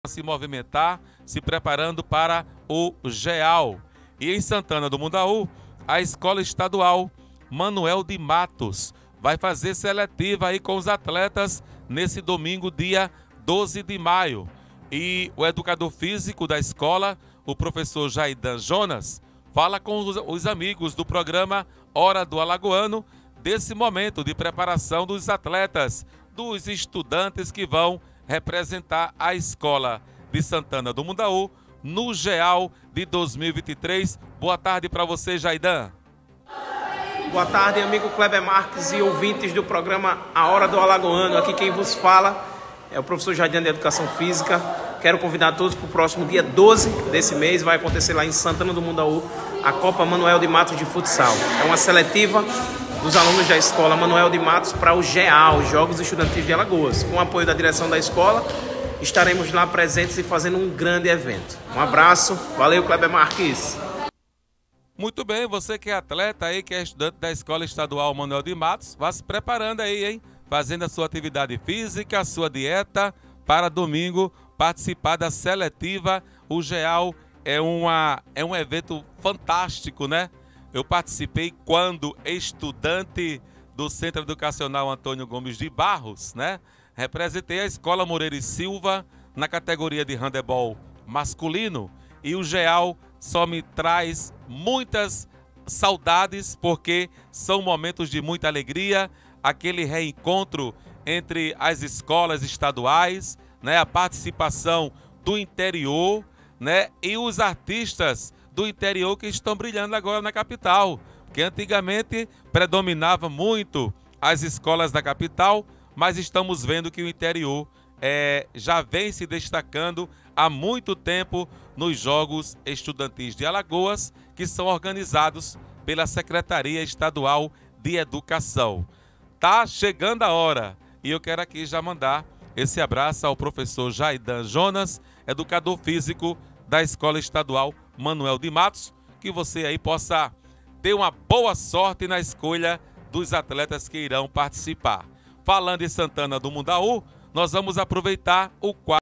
se movimentar, se preparando para o GEAL. E em Santana do Mundaú, a Escola Estadual Manuel de Matos vai fazer seletiva aí com os atletas nesse domingo, dia 12 de maio. E o educador físico da escola, o professor Jaidan Jonas, fala com os amigos do programa Hora do Alagoano desse momento de preparação dos atletas, dos estudantes que vão representar a escola de Santana do Mundaú no GEAL de 2023. Boa tarde para você, Jaidan. Boa tarde, amigo Kleber Marques e ouvintes do programa A Hora do Alagoano. Aqui quem vos fala é o professor Jaidan de Educação Física. Quero convidar todos para o próximo dia 12 desse mês. Vai acontecer lá em Santana do Mundaú a Copa Manuel de Matos de Futsal. É uma seletiva dos alunos da escola Manuel de Matos para o GEAL, os Jogos Estudantis de Alagoas. Com o apoio da direção da escola, estaremos lá presentes e fazendo um grande evento. Um abraço, valeu Kleber Marques. Muito bem, você que é atleta aí, que é estudante da Escola Estadual Manuel de Matos, vá se preparando aí, hein? Fazendo a sua atividade física, a sua dieta, para domingo participar da seletiva. O GEAL é um evento fantástico, né? Eu participei quando estudante do Centro Educacional Antônio Gomes de Barros, né? Representei a Escola Moreira e Silva na categoria de handebol masculino, e o GEAL só me traz muitas saudades, porque são momentos de muita alegria, aquele reencontro entre as escolas estaduais, né, a participação do interior, né, e os artistas do interior que estão brilhando agora na capital, porque antigamente predominava muito as escolas da capital, mas estamos vendo que o interior já vem se destacando há muito tempo nos Jogos Estudantis de Alagoas, que são organizados pela Secretaria Estadual de Educação. Tá chegando a hora, e eu quero aqui já mandar esse abraço ao professor Jaidan Jonas, educador físico da Escola Estadual Manuel de Matos, que você aí possa ter uma boa sorte na escolha dos atletas que irão participar. Falando em Santana do Mundaú, nós vamos aproveitar o quadro